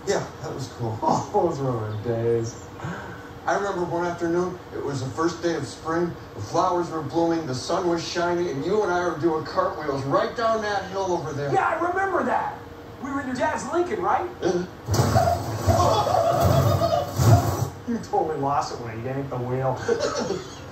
Yeah, that was cool. Oh, those were the days. I remember one afternoon, it was the first day of spring, the flowers were blooming, the sun was shining, and you and I were doing cartwheels right down that hill over there. Yeah, I remember that. We were in your dad's Lincoln, right? You totally lost it when he yanked the wheel.